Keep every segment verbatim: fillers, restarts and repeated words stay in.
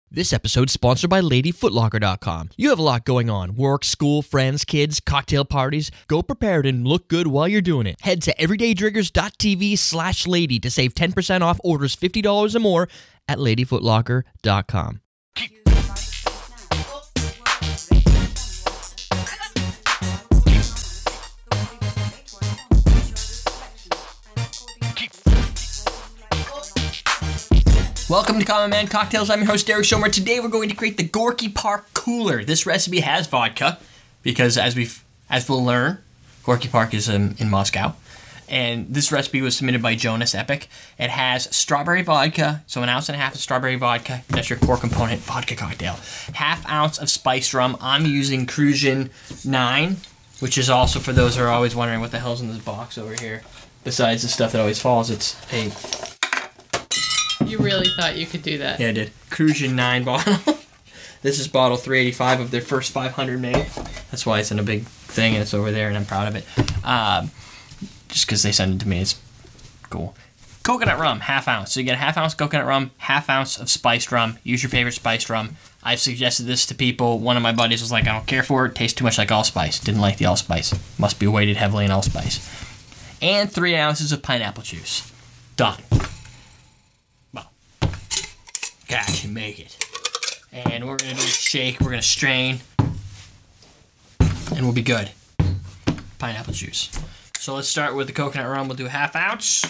This episode's sponsored by Lady Foot Locker dot com. You have a lot going on. Work, school, friends, kids, cocktail parties. Go prepared and look good while you're doing it. Head to everydaydrinkers.tv slash lady to save ten percent off orders fifty dollars or more at Lady Foot Locker dot com. Welcome to Common Man Cocktails. I'm your host, Derek Schomer. Today we're going to create the Gorky Park Cooler. This recipe has vodka because, as we've as we'll learn, Gorky Park is um, in Moscow, and this recipe was submitted by Jonas Epic. It has strawberry vodka, so an ounce and a half of strawberry vodka. That's your core component vodka cocktail. Half ounce of spiced rum. I'm using Cruisin nine, which is also for those who are always wondering what the hell's in this box over here. Besides the stuff that always falls, it's a. You really thought you could do that? Yeah, I did. Cruisin nine bottle. This is bottle three eighty-five of their first five hundred made. That's why it's in a big thing and it's over there and I'm proud of it. Um, just because they sent it to me, it's cool. Coconut rum, half ounce. So you get a half ounce coconut rum, half ounce of spiced rum. Use your favorite spiced rum. I've suggested this to people. One of my buddies was like, I don't care for it. Tastes too much like allspice. Didn't like the allspice. Must be weighted heavily in allspice. And three ounces of pineapple juice. Done. Gosh, you make it. And we're going to do a shake, we're going to strain, and we'll be good. Pineapple juice. So let's start with the coconut rum. We'll do a half ounce.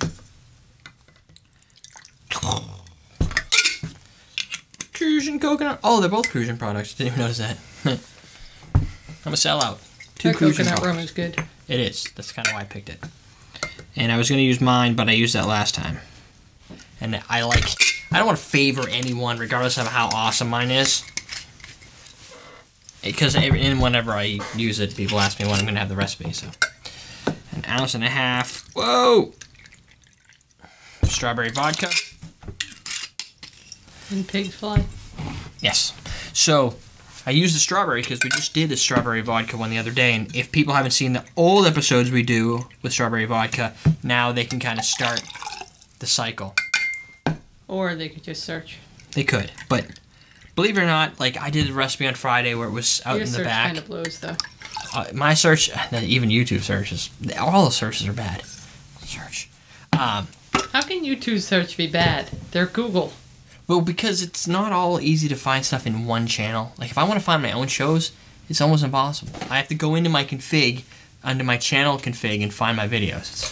Cruisin coconut. Oh, they're both Cruisin products. Didn't even notice that. I'm a sellout. Two Cruisin coconut rum is good. It is. That's kind of why I picked it. And I was going to use mine, but I used that last time. And I like... I don't want to favor anyone, regardless of how awesome mine is. Because whenever I use it, people ask me when I'm going to have the recipe. So, an ounce and a half. Whoa! Strawberry vodka. And pig's fly. Yes. So, I use the strawberry because we just did the strawberry vodka one the other day. And if people haven't seen the old episodes we do with strawberry vodka, now they can kind of start the cycle. Or they could just search. They could, but believe it or not, like I did a recipe on Friday where it was out Your in the search back. kind of blows, though. Uh, my search, even YouTube searches, all the searches are bad. Search. Um, How can YouTube search be bad? They're Google. Well, because it's not all easy to find stuff in one channel. Like if I want to find my own shows, it's almost impossible. I have to go into my config, under my channel config, and find my videos.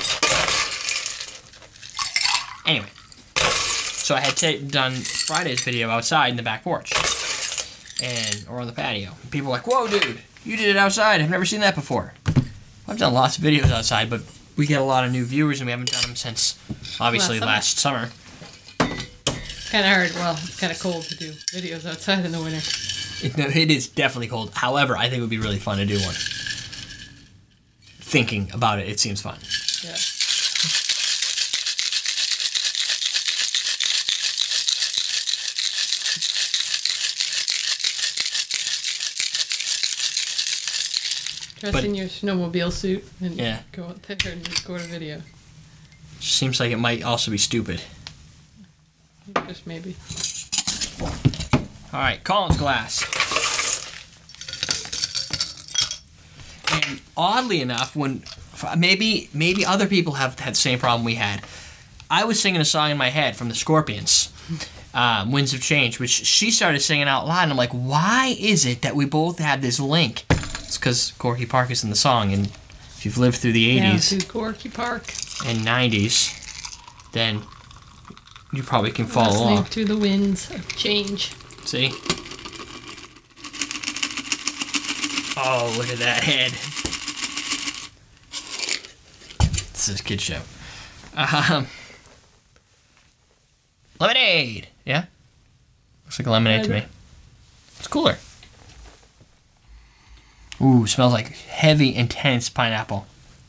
Anyway. So I had t done Friday's video outside in the back porch, and or on the patio. People were like, "Whoa, dude, you did it outside. I've never seen that before." I've done lots of videos outside, but we get a lot of new viewers, and we haven't done them since obviously last summer. It's kind of hard. Well, it's kind of cold to do videos outside in the winter. It, no, it is definitely cold. However, I think it would be really fun to do one. Thinking about it, it seems fun. Yeah. Dress But, in your snowmobile suit and yeah. go out there and record a video. Seems like it might also be stupid. Just maybe. All right, Collins glass. And oddly enough, when maybe maybe other people have had the same problem we had. I was singing a song in my head from the Scorpions, um, "Winds of Change," which she started singing out loud, and I'm like, why is it that we both have this link? It's because Gorky Park is in the song, and if you've lived through the eighties yeah, Gorky Park and nineties, then you probably can follow Listening along. to the winds of change. See? Oh, look at that head. This is a kid show. Um, lemonade. Yeah? Looks like lemonade to me. It's cooler. Ooh, smells like heavy, intense pineapple.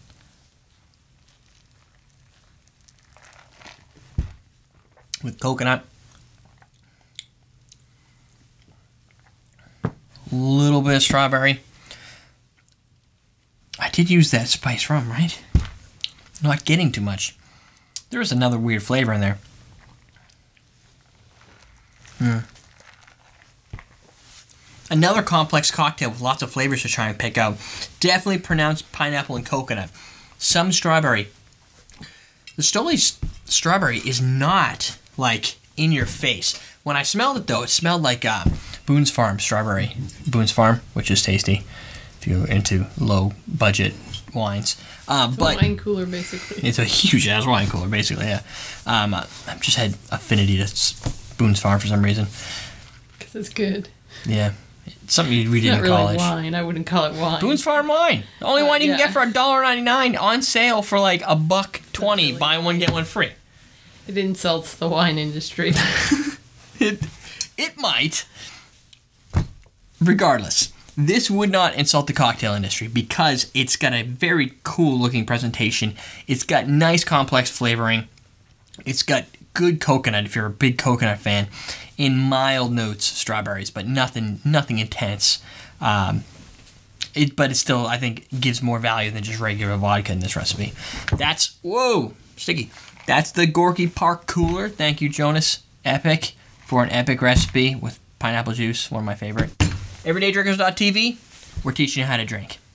With coconut. A little bit of strawberry. I did use that spice rum, right? Not getting too much. There was another weird flavor in there. Hmm. Another complex cocktail with lots of flavors to try and pick out. Definitely pronounced pineapple and coconut. Some strawberry. The Stoli strawberry is not like in your face. When I smelled it though, it smelled like uh, Boone's Farm strawberry. Boone's Farm, which is tasty if you're into low budget wines. Uh, it's but a wine cooler, basically. It's a huge ass wine cooler, basically. Yeah. Um, I've just had affinity to Boone's Farm for some reason. Because it's good. Yeah. It's something you read It's in not really college. wine. I wouldn't call it wine. Boone's Farm wine. The only Uh, wine you yeah. can get for a dollar ninety-nine on sale for like a buck twenty. really Buy one, get one free. It insults the wine industry. It, it might. Regardless, this would not insult the cocktail industry because it's got a very cool looking presentation. It's got nice complex flavoring. It's got good coconut if you're a big coconut fan, in mild notes of strawberries, but nothing nothing intense. Um, it, but it still, I think, gives more value than just regular vodka in this recipe. That's, whoa, sticky. That's the Gorky Park Cooler. Thank you, Jonas Epic, for an epic recipe with pineapple juice, one of my favorite. everyday drinkers dot t v, we're teaching you how to drink.